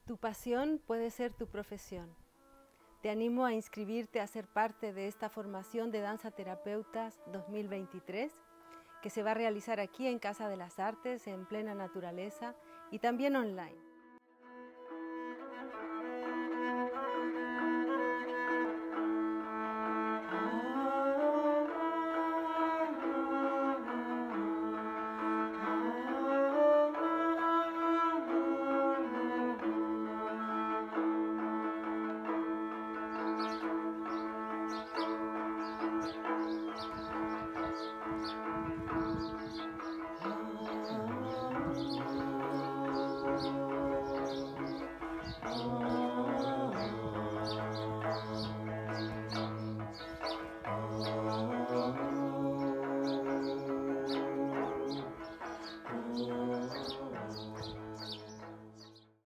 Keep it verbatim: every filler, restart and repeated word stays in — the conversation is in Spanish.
Tu pasión puede ser tu profesión. Te animo a inscribirte a ser parte de esta formación de Danza Terapeutas dos mil veintitrés, que se va a realizar aquí en Casa de las Artes, en plena naturaleza, y también online.